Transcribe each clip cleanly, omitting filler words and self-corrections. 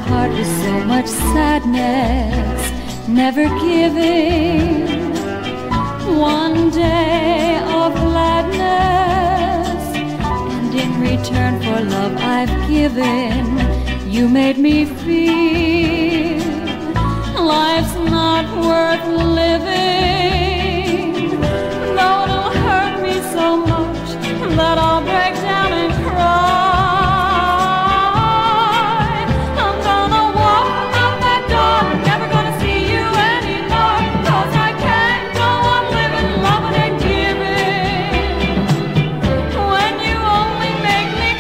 heart with so much sadness, never giving one day of gladness. And in return for love I've given, you made me feel life's not worth living. Though it'll hurt me so much that I'll break down and cry, I'm gonna walk out that door, never gonna see you anymore, 'cause I can't go on living, loving and giving when you only make me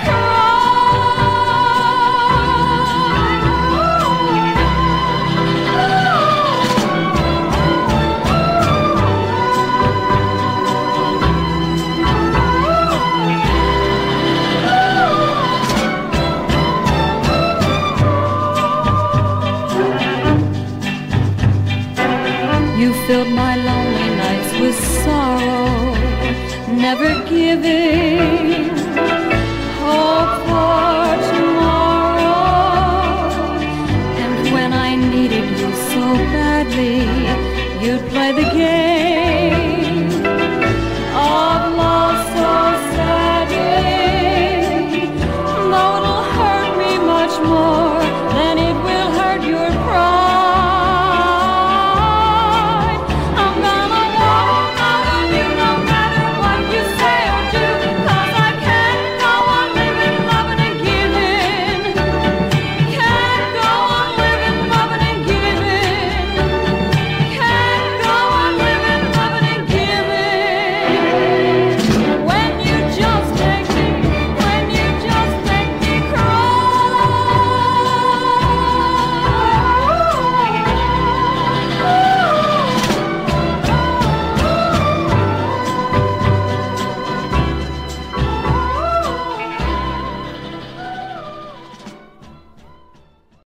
You filled my lonely nights with sorrow, never giving